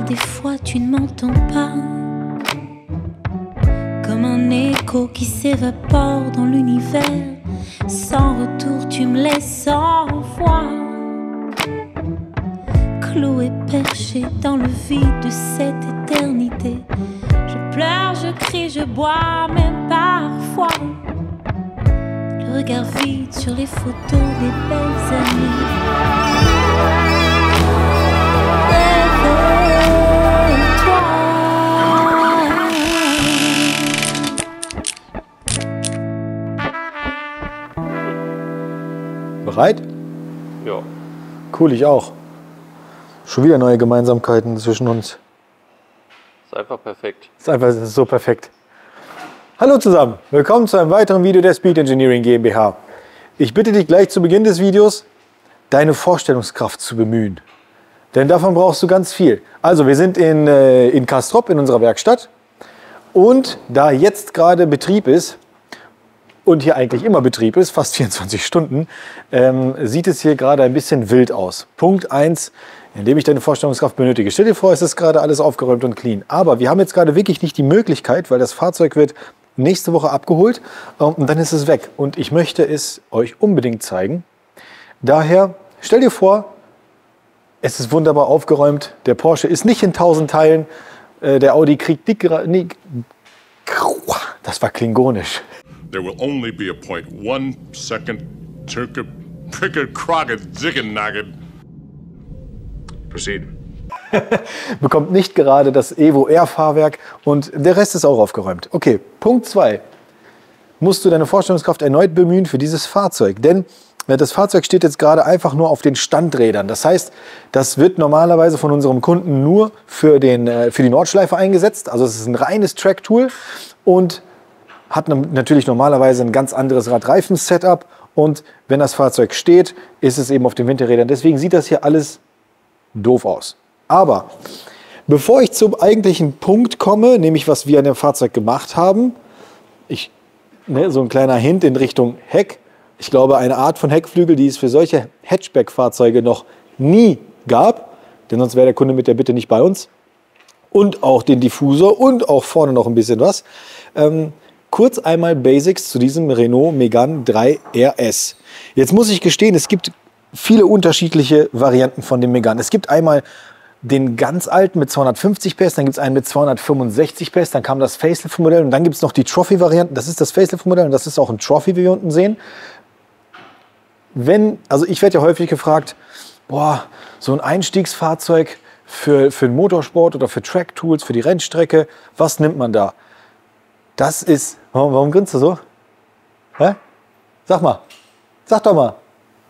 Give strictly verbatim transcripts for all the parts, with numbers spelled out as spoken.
des fois tu ne m'entends pas. Comme un écho qui s'évapore dans l'univers. Sans retour tu me laisses sans voix. Cloué, perché dans le vide de cette éternité. Je pleure, je crie, je bois, même parfois. Le regard vide sur les photos des belles années. Bereit? Ja. Cool, ich auch. Schon wieder neue Gemeinsamkeiten zwischen uns. Ist einfach perfekt. Ist einfach ist so perfekt. Hallo zusammen, willkommen zu einem weiteren Video der Speed Engineering GmbH. Ich bitte dich gleich zu Beginn des Videos, deine Vorstellungskraft zu bemühen. Denn davon brauchst du ganz viel. Also wir sind in, äh, in Castrop in unserer Werkstatt. Und da jetzt gerade Betrieb ist, und hier eigentlich immer Betrieb ist, fast vierundzwanzig Stunden, ähm, sieht es hier gerade ein bisschen wild aus. Punkt eins, indem ich deine Vorstellungskraft benötige. Stell dir vor, es ist gerade alles aufgeräumt und clean. Aber wir haben jetzt gerade wirklich nicht die Möglichkeit, weil das Fahrzeug wird nächste Woche abgeholt ähm, und dann ist es weg. Und ich möchte es euch unbedingt zeigen. Daher, stell dir vor, es ist wunderbar aufgeräumt. Der Porsche ist nicht in tausend Teilen. Äh, der Audi kriegt dickere... Nee, das war klingonisch. There will only be a point one second turka pricker crocket zicken nugget. Proceed. Bekommt nicht gerade das Evo R-Fahrwerk und der Rest ist auch aufgeräumt. Okay, Punkt zwei. Musst du deine Vorstellungskraft erneut bemühen für dieses Fahrzeug. Denn das Fahrzeug steht jetzt gerade einfach nur auf den Standrädern. Das heißt, das wird normalerweise von unserem Kunden nur für, den, für die Nordschleife eingesetzt. Also es ist ein reines Track-Tool und hat natürlich normalerweise ein ganz anderes Radreifen-Setup. Und wenn das Fahrzeug steht, ist es eben auf den Winterrädern. Deswegen sieht das hier alles doof aus. Aber bevor ich zum eigentlichen Punkt komme, nämlich was wir an dem Fahrzeug gemacht haben, ich, ne, so ein kleiner Hint in Richtung Heck. Ich glaube, eine Art von Heckflügel, die es für solche Hatchback-Fahrzeuge noch nie gab, denn sonst wäre der Kunde mit der Bitte nicht bei uns. Und auch den Diffusor und auch vorne noch ein bisschen was. Ähm, kurz einmal Basics zu diesem Renault Megane drei R S. Jetzt muss ich gestehen, es gibt viele unterschiedliche Varianten von dem Megane. Es gibt einmal den ganz alten mit zweihundertfünfzig P S, dann gibt es einen mit zweihundertfünfundsechzig P S, dann kam das Facelift-Modell und dann gibt es noch die Trophy-Varianten. Das ist das Facelift-Modell und das ist auch ein Trophy, wie wir unten sehen. Wenn, also ich werde ja häufig gefragt, boah, so ein Einstiegsfahrzeug für, für den Motorsport oder für Track-Tools, für die Rennstrecke, was nimmt man da? Das ist, warum, warum grinst du so? Hä? Sag mal, sag doch mal.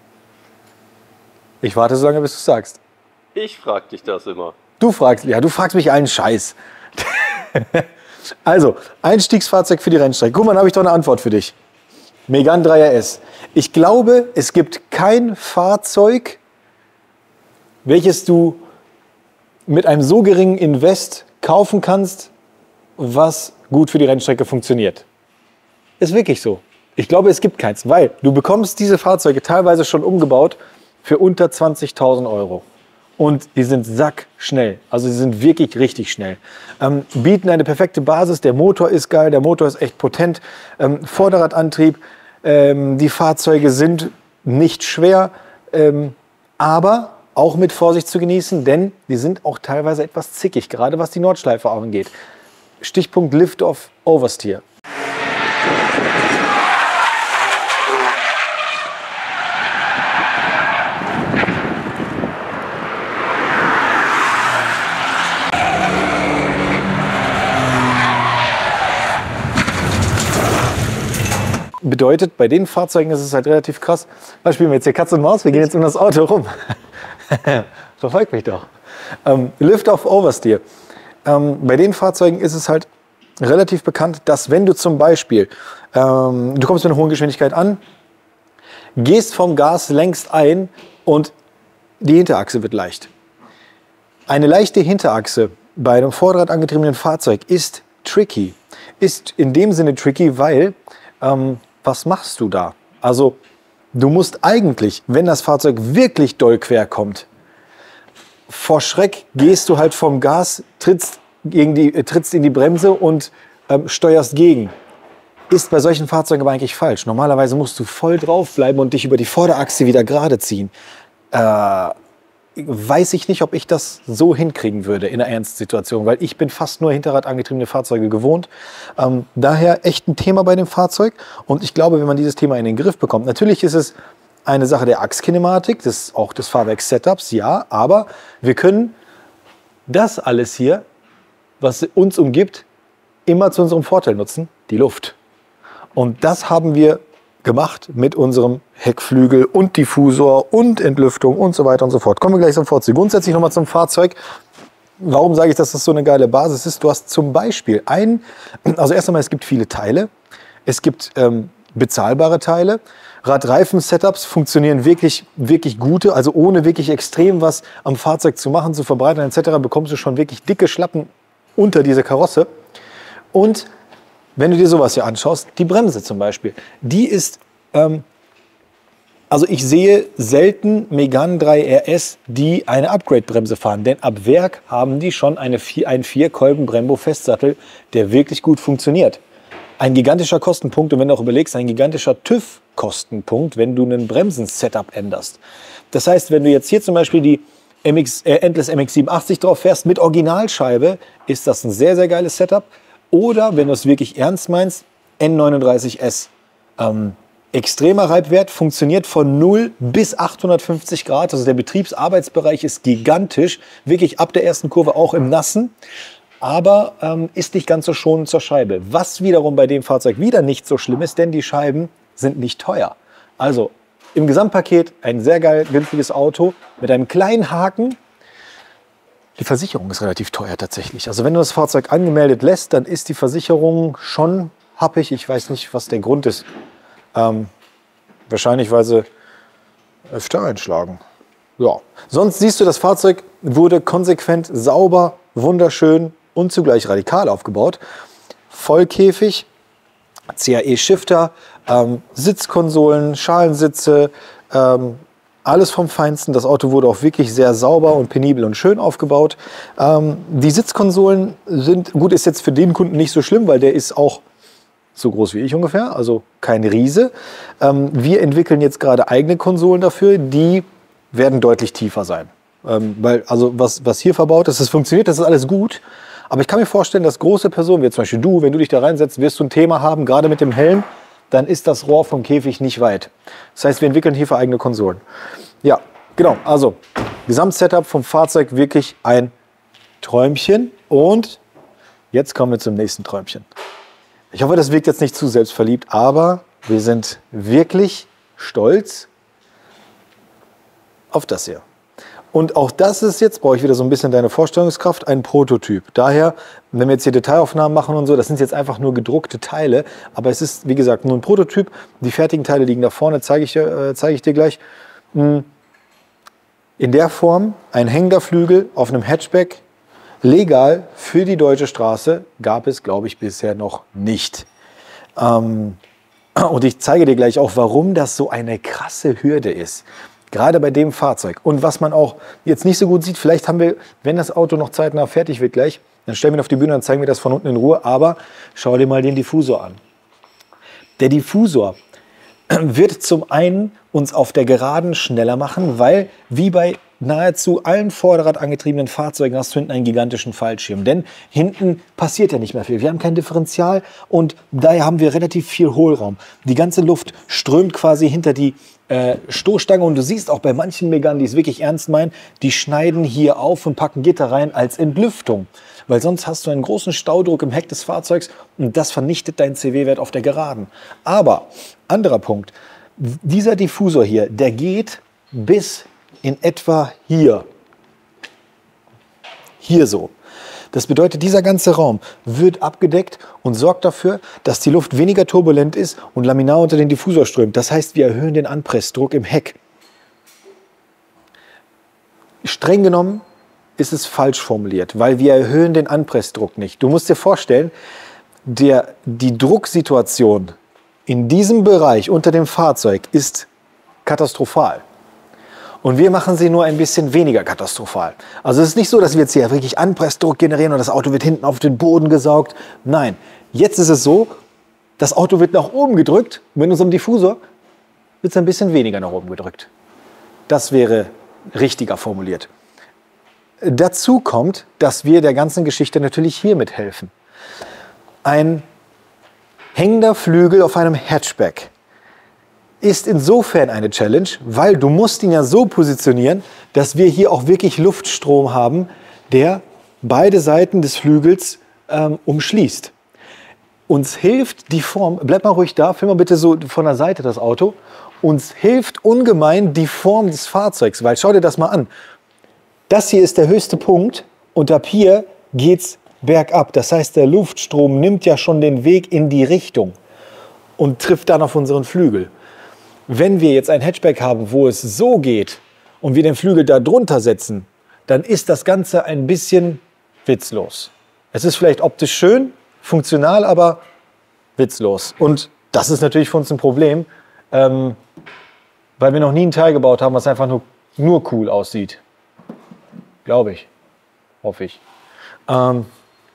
Ich warte so lange, bis du es sagst. Ich frag dich das immer. Du fragst, ja, du fragst mich allen Scheiß. Also, Einstiegsfahrzeug für die Rennstrecke. Guck mal, dann habe ich doch eine Antwort für dich. Megane drei R S. Ich glaube, es gibt kein Fahrzeug, welches du mit einem so geringen Invest kaufen kannst, was gut für die Rennstrecke funktioniert. Ist wirklich so. Ich glaube, es gibt keins, weil du bekommst diese Fahrzeuge teilweise schon umgebaut für unter zwanzigtausend Euro. Und die sind sackschnell. Also sie sind wirklich richtig schnell. Ähm, bieten eine perfekte Basis. Der Motor ist geil, der Motor ist echt potent. Ähm, Vorderradantrieb. Ähm, die Fahrzeuge sind nicht schwer, ähm, aber auch mit Vorsicht zu genießen, denn die sind auch teilweise etwas zickig, gerade was die Nordschleife angeht. Stichpunkt Lift-Off Oversteer. Bedeutet, bei den Fahrzeugen ist es halt relativ krass. Da spielen wir jetzt hier Katz und Maus, wir gehen jetzt um das Auto rum. Verfolgt mich doch. Ähm, Lift-Off Oversteer. Ähm, bei den Fahrzeugen ist es halt relativ bekannt, dass wenn du zum Beispiel, ähm, du kommst mit einer hohen Geschwindigkeit an, gehst vom Gas längst ein und die Hinterachse wird leicht. Eine leichte Hinterachse bei einem Vorderrad angetriebenen Fahrzeug ist tricky. Ist in dem Sinne tricky, weil, ähm, was machst du da? Also du musst eigentlich, wenn das Fahrzeug wirklich doll quer kommt, vor Schreck gehst du halt vom Gas, trittst, gegen die, äh, trittst in die Bremse und ähm, steuerst gegen. Ist bei solchen Fahrzeugen aber eigentlich falsch. Normalerweise musst du voll draufbleiben und dich über die Vorderachse wieder gerade ziehen. Äh, weiß ich nicht, ob ich das so hinkriegen würde in einer Ernstsituation, weil ich bin fast nur hinterradangetriebene Fahrzeuge gewohnt. Ähm, daher echt ein Thema bei dem Fahrzeug. Und ich glaube, wenn man dieses Thema in den Griff bekommt, natürlich ist es eine Sache der Achskinematik, des, auch des Fahrwerks-Setups, ja, aber wir können das alles hier, was uns umgibt, immer zu unserem Vorteil nutzen, die Luft. Und das haben wir gemacht mit unserem Heckflügel und Diffusor und Entlüftung und so weiter und so fort. Kommen wir gleich sofort zu. Grundsätzlich nochmal zum Fahrzeug. Warum sage ich, dass das so eine geile Basis ist? Du hast zum Beispiel ein, also erst einmal, es gibt viele Teile. Es gibt ähm, bezahlbare Teile. Radreifen-Setups funktionieren wirklich, wirklich gute, also ohne wirklich extrem was am Fahrzeug zu machen, zu verbreitern et cetera bekommst du schon wirklich dicke Schlappen unter diese Karosse. Und wenn du dir sowas hier anschaust, die Bremse zum Beispiel, die ist, ähm, also ich sehe selten Megane drei R S, die eine Upgrade-Bremse fahren, denn ab Werk haben die schon eine vier, einen Vierkolben-Brembo-Festsattel, der wirklich gut funktioniert. Ein gigantischer Kostenpunkt und wenn du auch überlegst, ein gigantischer TÜV-Kostenpunkt, wenn du einen Bremsen-Setup änderst. Das heißt, wenn du jetzt hier zum Beispiel die M X, äh, Endless M X siebenundachtzig drauf fährst mit Originalscheibe, ist das ein sehr, sehr geiles Setup. Oder wenn du es wirklich ernst meinst, N neununddreißig S. Ähm, extremer Reibwert, funktioniert von null bis achthundertfünfzig Grad. Also der Betriebsarbeitsbereich ist gigantisch. Wirklich ab der ersten Kurve auch im Nassen. Aber ähm, ist nicht ganz so schonend zur Scheibe. Was wiederum bei dem Fahrzeug wieder nicht so schlimm ist, denn die Scheiben sind nicht teuer. Also im Gesamtpaket ein sehr geil günstiges Auto mit einem kleinen Haken. Die Versicherung ist relativ teuer tatsächlich. Also wenn du das Fahrzeug angemeldet lässt, dann ist die Versicherung schon happig. Ich weiß nicht, was der Grund ist. Ähm, wahrscheinlich, weil sie öfter einschlagen. Ja. Sonst siehst du, das Fahrzeug wurde konsequent, sauber, wunderschön und zugleich radikal aufgebaut. Vollkäfig, C A E-Shifter, ähm, Sitzkonsolen, Schalensitze, ähm, alles vom Feinsten. Das Auto wurde auch wirklich sehr sauber und penibel und schön aufgebaut. Ähm, die Sitzkonsolen sind, gut, ist jetzt für den Kunden nicht so schlimm, weil der ist auch so groß wie ich ungefähr, also kein Riese. Ähm, wir entwickeln jetzt gerade eigene Konsolen dafür, die werden deutlich tiefer sein. Ähm, weil, also was, was hier verbaut ist, das funktioniert, das ist alles gut. Aber ich kann mir vorstellen, dass große Personen, wie zum Beispiel du, wenn du dich da reinsetzt, wirst du ein Thema haben, gerade mit dem Helm, dann ist das Rohr vom Käfig nicht weit. Das heißt, wir entwickeln hierfür eigene Konsolen. Ja, genau. Also, Gesamtsetup vom Fahrzeug wirklich ein Träumchen. Und jetzt kommen wir zum nächsten Träumchen. Ich hoffe, das wirkt jetzt nicht zu selbstverliebt, aber wir sind wirklich stolz auf das hier. Und auch das ist jetzt, brauche ich wieder so ein bisschen deine Vorstellungskraft, ein Prototyp. Daher, wenn wir jetzt hier Detailaufnahmen machen und so, das sind jetzt einfach nur gedruckte Teile. Aber es ist, wie gesagt, nur ein Prototyp. Die fertigen Teile liegen da vorne, zeige ich, äh, zeige ich dir gleich. In der Form ein hängender Flügel auf einem Hatchback. Legal für die deutsche Straße gab es, glaube ich, bisher noch nicht. Ähm, und ich zeige dir gleich auch, warum das so eine krasse Hürde ist. Gerade bei dem Fahrzeug. Und was man auch jetzt nicht so gut sieht, vielleicht haben wir, wenn das Auto noch zeitnah fertig wird gleich, dann stellen wir ihn auf die Bühne und zeigen wir das von unten in Ruhe. Aber schau dir mal den Diffusor an. Der Diffusor wird zum einen uns auf der Geraden schneller machen, weil wie bei nahezu allen Vorderrad angetriebenen Fahrzeugen hast du hinten einen gigantischen Fallschirm. Denn hinten passiert ja nicht mehr viel. Wir haben kein Differential und daher haben wir relativ viel Hohlraum. Die ganze Luft strömt quasi hinter die äh, Stoßstange und du siehst auch bei manchen Meganen, die es wirklich ernst meinen, die schneiden hier auf und packen Gitter rein als Entlüftung. Weil sonst hast du einen großen Staudruck im Heck des Fahrzeugs und das vernichtet deinen C W-Wert auf der Geraden. Aber, anderer Punkt, dieser Diffusor hier, der geht bis in etwa hier. Hier so. Das bedeutet, dieser ganze Raum wird abgedeckt und sorgt dafür, dass die Luft weniger turbulent ist und laminar unter den Diffusor strömt. Das heißt, wir erhöhen den Anpressdruck im Heck. Streng genommen ist es falsch formuliert, weil wir erhöhen den Anpressdruck nicht. Du musst dir vorstellen, der, die Drucksituation in diesem Bereich unter dem Fahrzeug ist katastrophal. Und wir machen sie nur ein bisschen weniger katastrophal. Also es ist nicht so, dass wir jetzt hier wirklich Anpressdruck generieren und das Auto wird hinten auf den Boden gesaugt. Nein, jetzt ist es so, das Auto wird nach oben gedrückt und mit unserem Diffusor wird es ein bisschen weniger nach oben gedrückt. Das wäre richtiger formuliert. Dazu kommt, dass wir der ganzen Geschichte natürlich hier mithelfen. Ein hängender Flügel auf einem Hatchback ist insofern eine Challenge, weil du musst ihn ja so positionieren, dass wir hier auch wirklich Luftstrom haben, der beide Seiten des Flügels ähm, umschließt. Uns hilft die Form, bleib mal ruhig da, film mal bitte so von der Seite das Auto, uns hilft ungemein die Form des Fahrzeugs, weil schau dir das mal an. Das hier ist der höchste Punkt und ab hier geht's bergab. Das heißt, der Luftstrom nimmt ja schon den Weg in die Richtung und trifft dann auf unseren Flügel. Wenn wir jetzt ein Hatchback haben, wo es so geht und wir den Flügel da drunter setzen, dann ist das Ganze ein bisschen witzlos. Es ist vielleicht optisch schön, funktional, aber witzlos. Und das ist natürlich für uns ein Problem, ähm, weil wir noch nie ein Teil gebaut haben, was einfach nur, nur cool aussieht. Glaube ich. Hoffe ich. Ähm,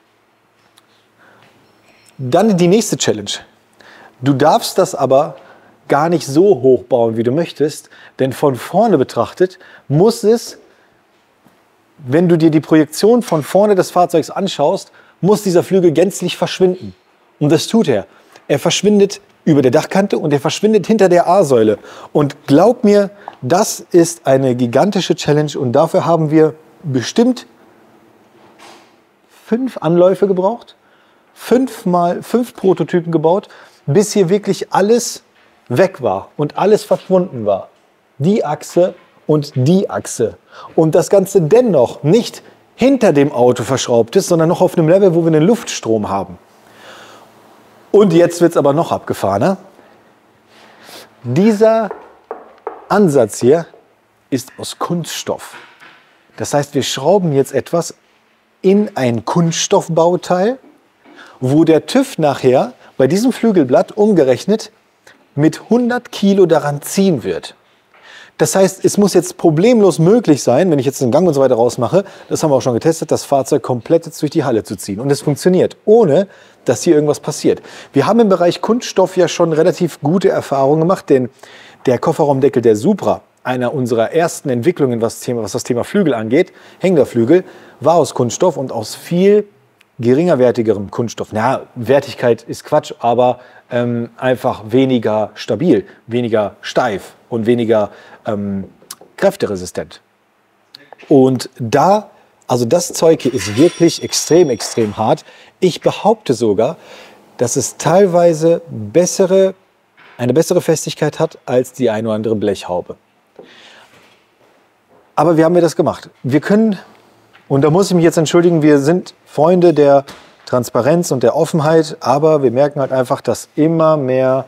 dann die nächste Challenge. Du darfst das aber gar nicht so hoch bauen, wie du möchtest, denn von vorne betrachtet muss es, wenn du dir die Projektion von vorne des Fahrzeugs anschaust, muss dieser Flügel gänzlich verschwinden. Und das tut er. Er verschwindet über der Dachkante und er verschwindet hinter der A-Säule. Und glaub mir, das ist eine gigantische Challenge und dafür haben wir bestimmt fünf Anläufe gebraucht, fünfmal fünf Prototypen gebaut, bis hier wirklich alles weg war und alles verschwunden war. Die Achse und die Achse. Und das Ganze dennoch nicht hinter dem Auto verschraubt ist, sondern noch auf einem Level, wo wir einen Luftstrom haben. Und jetzt wird es aber noch abgefahrener. Dieser Ansatz hier ist aus Kunststoff. Das heißt, wir schrauben jetzt etwas in ein Kunststoffbauteil, wo der TÜV nachher bei diesem Flügelblatt umgerechnet mit hundert Kilo daran ziehen wird. Das heißt, es muss jetzt problemlos möglich sein, wenn ich jetzt den Gang und so weiter rausmache, das haben wir auch schon getestet, das Fahrzeug komplett jetzt durch die Halle zu ziehen. Und es funktioniert, ohne dass hier irgendwas passiert. Wir haben im Bereich Kunststoff ja schon relativ gute Erfahrungen gemacht, denn der Kofferraumdeckel der Supra, einer unserer ersten Entwicklungen, was, Thema, was das Thema Flügel angeht, hängender Flügel, war aus Kunststoff und aus viel geringerwertigerem Kunststoff. Na, Wertigkeit ist Quatsch, aber ähm, einfach weniger stabil, weniger steif und weniger ähm, kräfteresistent. Und da, also das Zeug hier ist wirklich extrem, extrem hart. Ich behaupte sogar, dass es teilweise bessere, eine bessere Festigkeit hat als die eine oder andere Blechhaube. Aber wie haben wir das gemacht? Wir können, und da muss ich mich jetzt entschuldigen, wir sind Freunde der Transparenz und der Offenheit, aber wir merken halt einfach, dass immer mehr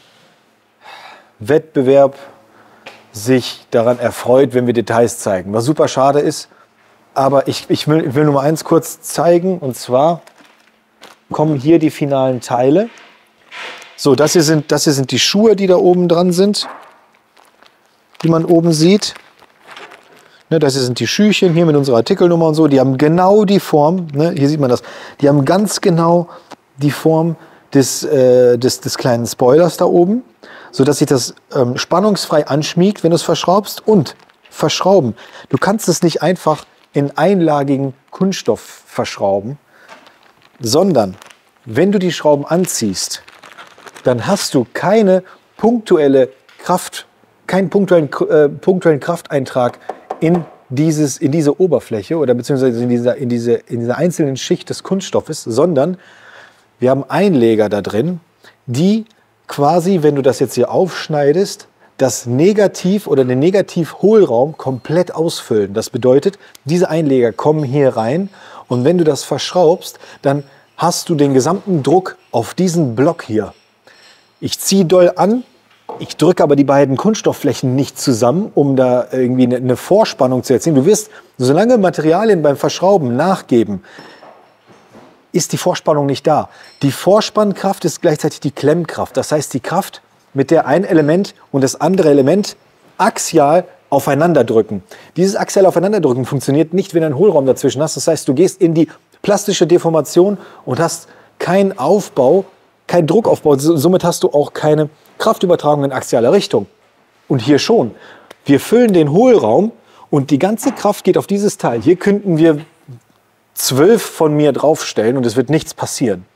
Wettbewerb sich daran erfreut, wenn wir Details zeigen. Was super schade ist, aber ich, ich, will, ich will nur mal eins kurz zeigen, und zwar kommen hier die finalen Teile. So, das hier sind, das hier sind die Schuhe, die da oben dran sind, die man oben sieht. Ne, das hier sind die Schüchchen hier mit unserer Artikelnummer und so. Die haben genau die Form, ne, hier sieht man das, die haben ganz genau die Form des, äh, des, des kleinen Spoilers da oben, sodass sich das ähm, spannungsfrei anschmiegt, wenn du es verschraubst. Und verschrauben, du kannst es nicht einfach in einlagigen Kunststoff verschrauben, sondern wenn du die Schrauben anziehst, dann hast du keine punktuelle Kraft, keinen punktuellen, äh, punktuellen Krafteintrag in, dieses, in diese Oberfläche oder beziehungsweise in dieser, in, diese, in dieser einzelnen Schicht des Kunststoffes, sondern wir haben Einleger da drin, die quasi, wenn du das jetzt hier aufschneidest, das Negativ oder den Negativhohlraum komplett ausfüllen. Das bedeutet, diese Einleger kommen hier rein und wenn du das verschraubst, dann hast du den gesamten Druck auf diesen Block hier. Ich ziehe doll an, ich drücke aber die beiden Kunststoffflächen nicht zusammen, um da irgendwie eine Vorspannung zu erzielen. Du wirst, solange Materialien beim Verschrauben nachgeben, ist die Vorspannung nicht da. Die Vorspannkraft ist gleichzeitig die Klemmkraft. Das heißt, die Kraft, mit der ein Element und das andere Element axial Aufeinanderdrücken. Dieses axiale Aufeinanderdrücken funktioniert nicht, wenn du einen Hohlraum dazwischen hast. Das heißt, du gehst in die plastische Deformation und hast keinen Aufbau, keinen Druckaufbau. Somit hast du auch keine Kraftübertragung in axialer Richtung. Und hier schon. Wir füllen den Hohlraum und die ganze Kraft geht auf dieses Teil. Hier könnten wir zwölf von mir draufstellen und es wird nichts passieren.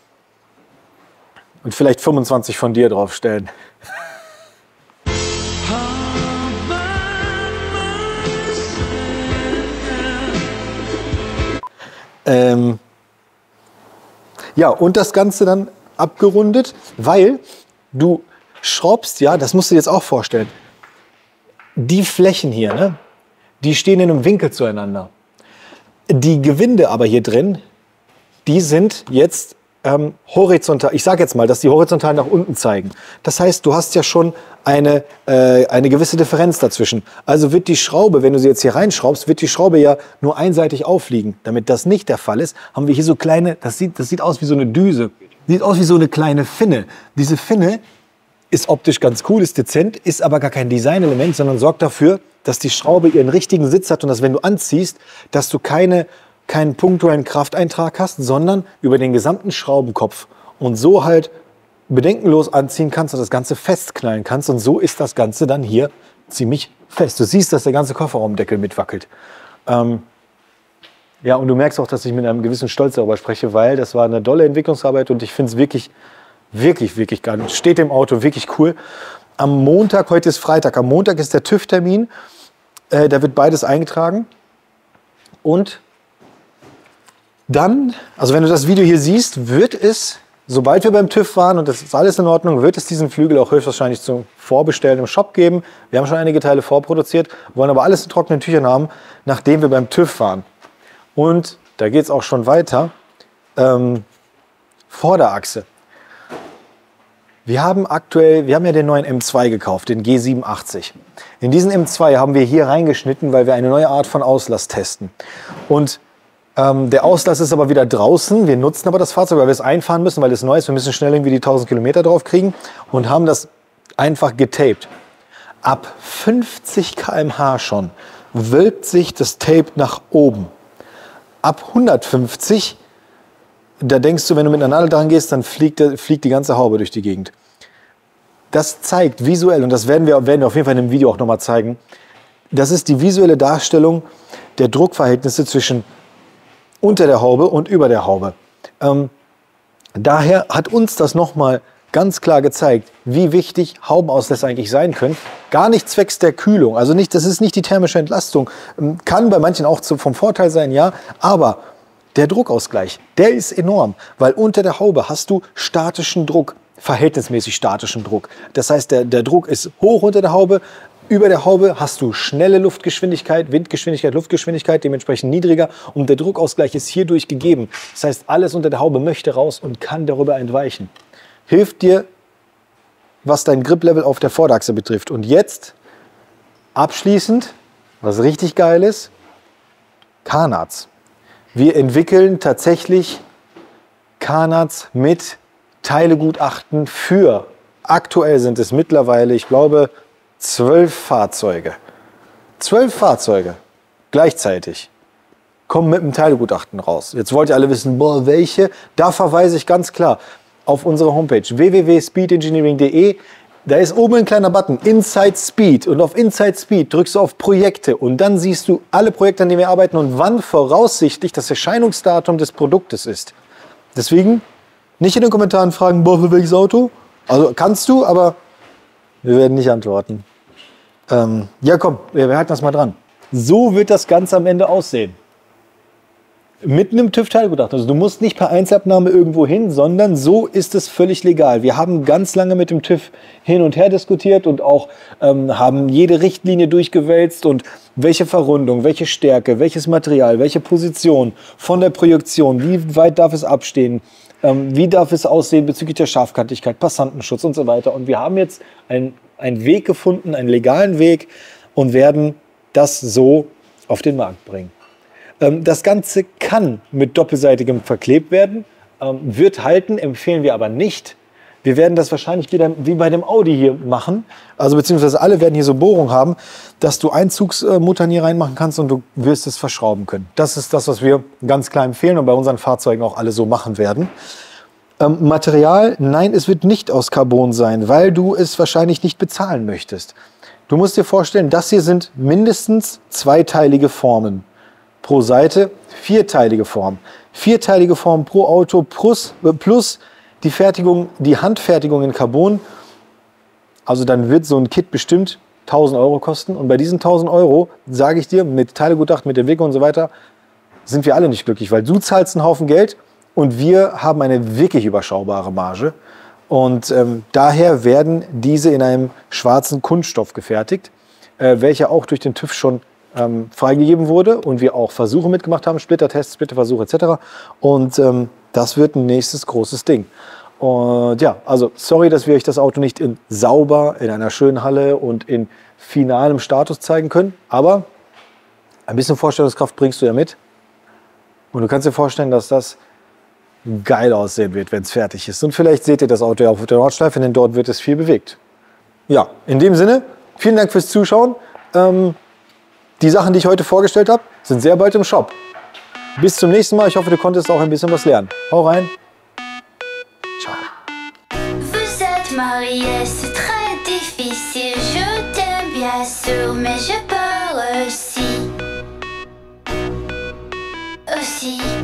Und vielleicht fünfundzwanzig von dir draufstellen. ähm, ja, und das Ganze dann abgerundet, weil du schraubst ja, das musst du dir jetzt auch vorstellen, die Flächen hier, ne, die stehen in einem Winkel zueinander. Die Gewinde aber hier drin, die sind jetzt ähm, horizontal. Ich sage jetzt mal, dass die horizontal nach unten zeigen. Das heißt, du hast ja schon eine, äh, eine gewisse Differenz dazwischen. Also wird die Schraube, wenn du sie jetzt hier reinschraubst, wird die Schraube ja nur einseitig aufliegen. Damit das nicht der Fall ist, haben wir hier so kleine, das sieht, das sieht aus wie so eine Düse. Sieht aus wie so eine kleine Finne. Diese Finne ist optisch ganz cool, ist dezent, ist aber gar kein Designelement, sondern sorgt dafür, dass die Schraube ihren richtigen Sitz hat und dass, wenn du anziehst, dass du keine, keinen punktuellen Krafteintrag hast, sondern über den gesamten Schraubenkopf und so halt bedenkenlos anziehen kannst und das Ganze festknallen kannst. Und so ist das Ganze dann hier ziemlich fest. Du siehst, dass der ganze Kofferraumdeckel mitwackelt. Ähm, ja, und du merkst auch, dass ich mit einem gewissen Stolz darüber spreche, weil das war eine dolle Entwicklungsarbeit und ich finde es wirklich, wirklich, wirklich geil. Steht im Auto, wirklich cool. Am Montag, heute ist Freitag, am Montag ist der TÜV-Termin. Äh, da wird beides eingetragen. Und dann, also wenn du das Video hier siehst, wird es, sobald wir beim TÜV waren und das ist alles in Ordnung, wird es diesen Flügel auch höchstwahrscheinlich zum Vorbestellen im Shop geben. Wir haben schon einige Teile vorproduziert, wollen aber alles in trockenen Tüchern haben, nachdem wir beim TÜV waren. Und da geht es auch schon weiter. Ähm, Vorderachse. Wir haben aktuell, wir haben ja den neuen M zwei gekauft, den G siebenundachtzig. In diesen M zwei haben wir hier reingeschnitten, weil wir eine neue Art von Auslass testen. Und ähm, der Auslass ist aber wieder draußen. Wir nutzen aber das Fahrzeug, weil wir es einfahren müssen, weil es neu ist. Wir müssen schnell irgendwie die tausend Kilometer drauf kriegen und haben das einfach getaped. Ab fünfzig Kilometer pro Stunde schon wölbt sich das Tape nach oben. Ab hundertfünfzig, da denkst du, wenn du mit einer Nadel dran gehst, dann fliegt, der, fliegt die ganze Haube durch die Gegend. Das zeigt visuell, und das werden wir, werden wir auf jeden Fall in dem Video auch nochmal zeigen, das ist die visuelle Darstellung der Druckverhältnisse zwischen unter der Haube und über der Haube. Ähm, daher hat uns das nochmal ganz klar gezeigt, wie wichtig Haubenauslässe eigentlich sein können. Gar nicht zwecks der Kühlung, also nicht, das ist nicht die thermische Entlastung. Kann bei manchen auch vom Vorteil sein, ja, aber der Druckausgleich, der ist enorm, weil unter der Haube hast du statischen Druck, verhältnismäßig statischen Druck. Das heißt, der, der Druck ist hoch unter der Haube, über der Haube hast du schnelle Luftgeschwindigkeit, Windgeschwindigkeit, Luftgeschwindigkeit, dementsprechend niedriger und der Druckausgleich ist hierdurch gegeben. Das heißt, alles unter der Haube möchte raus und kann darüber entweichen. Hilft dir, was dein Grip-Level auf der Vorderachse betrifft. Und jetzt, abschließend, was richtig geil ist, Carnats. Wir entwickeln tatsächlich Carnats mit Teilegutachten für, aktuell sind es mittlerweile, ich glaube, zwölf Fahrzeuge. Zwölf Fahrzeuge gleichzeitig kommen mit einem Teilegutachten raus. Jetzt wollt ihr alle wissen, boah, welche? Da verweise ich ganz klar auf unsere Homepage w w w punkt speed engineering punkt de. Da ist oben ein kleiner Button, Inside Speed. Und auf Inside Speed drückst du auf Projekte und dann siehst du alle Projekte, an denen wir arbeiten und wann voraussichtlich das Erscheinungsdatum des Produktes ist. Deswegen nicht in den Kommentaren fragen, boah, für welches Auto? Also kannst du, aber wir werden nicht antworten. Ähm, ja komm, wir halten das mal dran. So wird das Ganze am Ende aussehen. Mit einem TÜV-Teilgutachten. Also du musst nicht per Einzelabnahme irgendwo hin, sondern so ist es völlig legal. Wir haben ganz lange mit dem TÜV hin und her diskutiert und auch ähm, haben jede Richtlinie durchgewälzt und welche Verrundung, welche Stärke, welches Material, welche Position von der Projektion, wie weit darf es abstehen, ähm, wie darf es aussehen bezüglich der Scharfkantigkeit, Passantenschutz und so weiter. Und wir haben jetzt einen, einen Weg gefunden, einen legalen Weg und werden das so auf den Markt bringen. Das Ganze kann mit doppelseitigem verklebt werden, wird halten, empfehlen wir aber nicht. Wir werden das wahrscheinlich wieder wie bei dem Audi hier machen. Also beziehungsweise alle werden hier so Bohrungen haben, dass du Einzugsmuttern hier reinmachen kannst und du wirst es verschrauben können. Das ist das, was wir ganz klar empfehlen und bei unseren Fahrzeugen auch alle so machen werden. Ähm, Material, nein, es wird nicht aus Carbon sein, weil du es wahrscheinlich nicht bezahlen möchtest. Du musst dir vorstellen, das hier sind mindestens zweiteilige Formen pro Seite, vierteilige Form. Vierteilige Form pro Auto plus, plus die Fertigung, die Handfertigung in Carbon. Also dann wird so ein Kit bestimmt tausend Euro kosten. Und bei diesen tausend Euro, sage ich dir, mit Teilegutachten, mit Entwicklung und so weiter, sind wir alle nicht glücklich, weil du zahlst einen Haufen Geld und wir haben eine wirklich überschaubare Marge. Und ähm, daher werden diese in einem schwarzen Kunststoff gefertigt, äh, welcher auch durch den TÜV schon ähm, freigegeben wurde und wir auch Versuche mitgemacht haben, Splittertests, Splitterversuche et cetera. Und ähm, das wird ein nächstes großes Ding. Und ja, also sorry, dass wir euch das Auto nicht in sauber, in einer schönen Halle und in finalem Status zeigen können, aber ein bisschen Vorstellungskraft bringst du ja mit. Und du kannst dir vorstellen, dass das geil aussehen wird, wenn es fertig ist. Und vielleicht seht ihr das Auto ja auf der Nordschleife, denn dort wird es viel bewegt. Ja, in dem Sinne, vielen Dank fürs Zuschauen. Ähm, die Sachen, die ich heute vorgestellt habe, sind sehr bald im Shop. Bis zum nächsten Mal. Ich hoffe, du konntest auch ein bisschen was lernen. Hau rein. Ciao. Vous êtes mariés, c'est très difficile. Je t'aime bien sûr, mais j'ai peur aussi. Aussi.